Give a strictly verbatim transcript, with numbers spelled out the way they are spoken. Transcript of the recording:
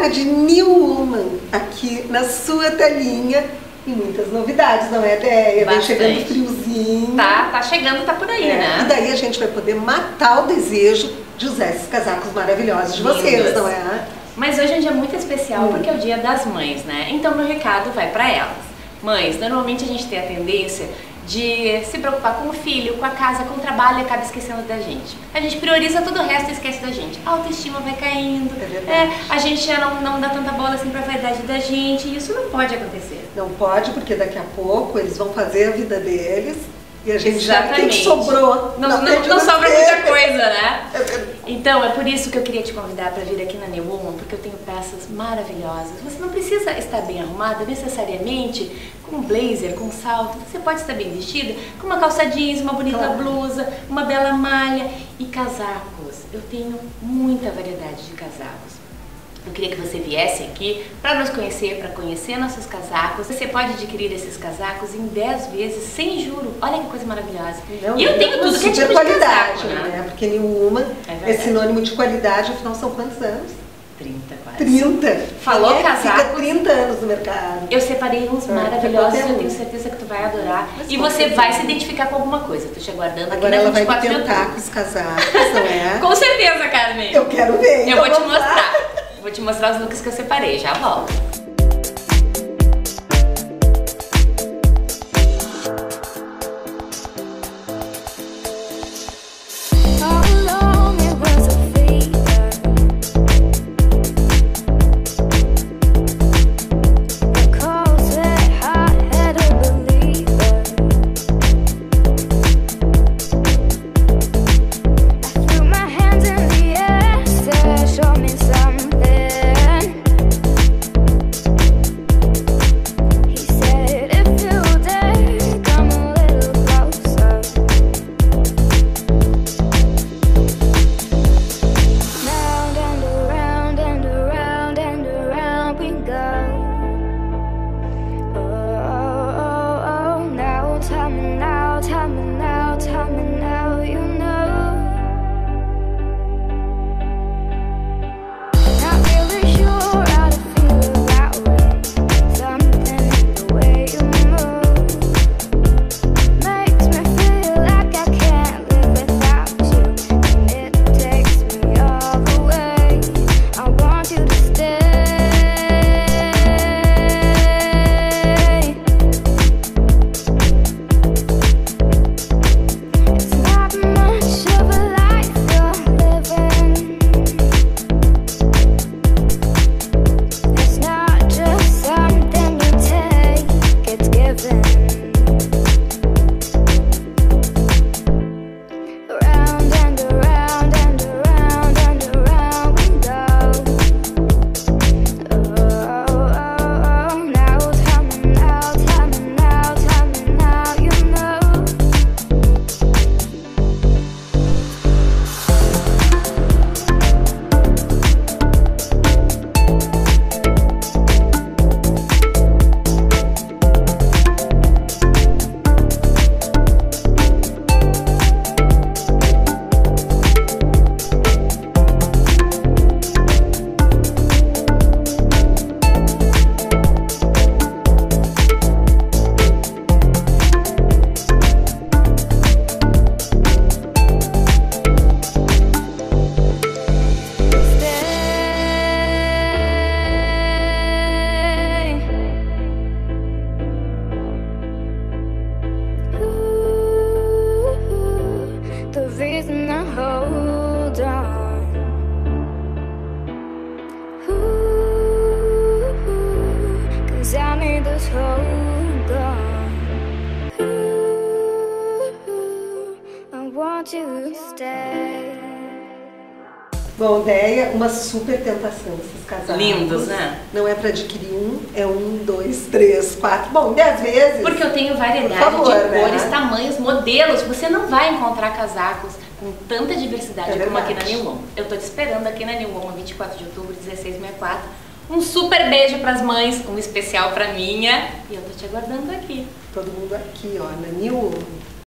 hora de New Woman aqui na sua telinha e muitas novidades, não é, Deia? Vai chegando friozinho. Tá, tá chegando, tá por aí, é, né? E daí a gente vai poder matar o desejo de usar esses casacos maravilhosos de vocês, Lindos. Não é? Mas hoje é um dia muito especial hum. porque é o Dia das Mães, né? Então meu recado vai pra elas. Mães, normalmente a gente tem a tendência de se preocupar com o filho, com a casa, com o trabalho e acaba esquecendo da gente. A gente prioriza todo o resto e esquece da gente. A autoestima vai caindo, é é, a gente já não, não dá tanta bola assim pra vaidade da gente e isso não pode acontecer. Não pode, porque daqui a pouco eles vão fazer a vida deles e a gente Exatamente. já tem que sobrou. Não, não, não, não sobra muita coisa, né? Então, é por isso que eu queria te convidar para vir aqui na New Woman, porque eu tenho peças maravilhosas. Você não precisa estar bem arrumada necessariamente com um blazer, com um salto. Você pode estar bem vestida com uma calça jeans, uma bonita claro. blusa, uma bela malha e casacos. Eu tenho muita variedade de casacos. Eu queria que você viesse aqui para nos conhecer, para conhecer nossos casacos. Você pode adquirir esses casacos em dez vezes sem juro. Olha que coisa maravilhosa. Não, e eu tenho tudo que é tipo de qualidade, casaco, né? né? Porque New Woman é, é sinônimo de qualidade, afinal são quantos anos? trinta quase. trinta. Falou é, casaco. Fica trinta anos no mercado. Eu separei uns é, maravilhosos, eu tenho certeza que tu vai adorar. Mas e você vai se identificar com alguma coisa. Tô te aguardando Agora aqui na ela vinte e quatro vai me tentar com os casacos, não é? Com certeza, Carmen. Eu quero ver. Eu então vou te mostrar. Lá. Vou te mostrar os looks que eu separei, já volto. Bom, Deia, uma super tentação esses casacos. Lindos, né? Não é para adquirir um, é um, dois, três, quatro, bom, dez vezes. Porque eu tenho variedade favor, de cores, né? tamanhos, modelos. Você não vai encontrar casacos com tanta diversidade é como aqui na New Woman. Eu tô te esperando aqui na New Woman, vinte e quatro de outubro, dezesseis sessenta e quatro. Um super beijo pras mães, um especial pra minha. E eu tô te aguardando aqui. Todo mundo aqui, ó, na New Woman.